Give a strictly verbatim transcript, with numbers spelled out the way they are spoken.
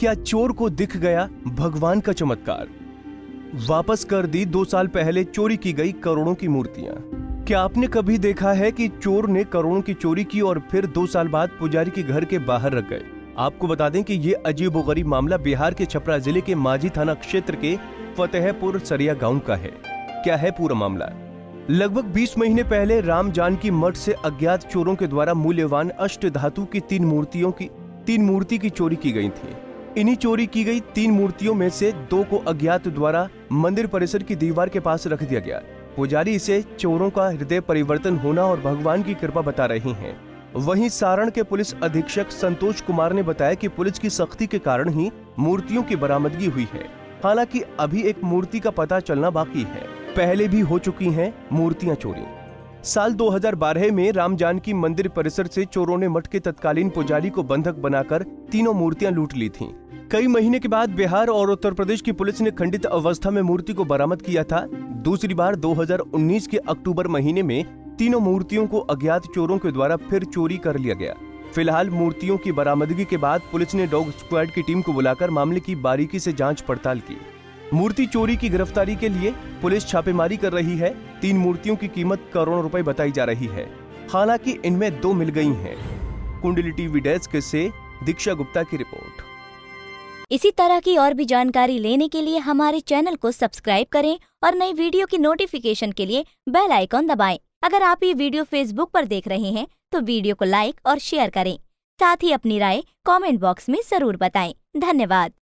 क्या चोर को दिख गया भगवान का चमत्कार? वापस कर दी दो साल पहले चोरी की गई करोड़ों की मूर्तियां। क्या आपने कभी देखा है कि चोर ने करोड़ों की चोरी की और फिर दो साल बाद पुजारी के घर के बाहर रख गए? आपको बता दें कि ये अजीबोगरीब मामला बिहार के छपरा जिले के मांझी थाना क्षेत्र के फतेहपुर सरिया गांव का है। क्या है पूरा मामला? लगभग बीस महीने पहले राम जानकी मठ से अज्ञात चोरों के द्वारा मूल्यवान अष्ट धातु की तीन मूर्तियों की तीन मूर्ति की चोरी की गई थी। इन्हीं चोरी की गई तीन मूर्तियों में से दो को अज्ञात द्वारा मंदिर परिसर की दीवार के पास रख दिया गया। पुजारी इसे चोरों का हृदय परिवर्तन होना और भगवान की कृपा बता रही हैं। वहीं सारण के पुलिस अधीक्षक संतोष कुमार ने बताया कि पुलिस की सख्ती के कारण ही मूर्तियों की बरामदगी हुई है। हालांकि अभी एक मूर्ति का पता चलना बाकी है। पहले भी हो चुकी हैं मूर्तियां चोरी। साल दो हज़ार बारह में राम जानकी मंदिर परिसर से चोरों ने मठ के तत्कालीन पुजारी को बंधक बनाकर तीनों मूर्तियां लूट ली थीं। कई महीने के बाद बिहार और उत्तर प्रदेश की पुलिस ने खंडित अवस्था में मूर्ति को बरामद किया था। दूसरी बार दो हज़ार उन्नीस के अक्टूबर महीने में तीनों मूर्तियों को अज्ञात चोरों के द्वारा फिर चोरी कर लिया गया। फिलहाल मूर्तियों की बरामदगी के बाद पुलिस ने डॉग स्क्वाड की टीम को बुलाकर मामले की बारीकी से जांच पड़ताल की। मूर्ति चोरी की गिरफ्तारी के लिए पुलिस छापेमारी कर रही है। तीन मूर्तियों की कीमत करोड़ों रुपए बताई जा रही है। हालांकि इनमें दो मिल गई हैं। कुंडली टीवी डेस्क से दीक्षा गुप्ता की रिपोर्ट। इसी तरह की और भी जानकारी लेने के लिए हमारे चैनल को सब्सक्राइब करें और नई वीडियो की नोटिफिकेशन के लिए बेल आइकॉन दबाएं। अगर आप ये वीडियो फेसबुक पर देख रहे हैं तो वीडियो को लाइक और शेयर करें। साथ ही अपनी राय कमेंट बॉक्स में जरूर बताएं। धन्यवाद।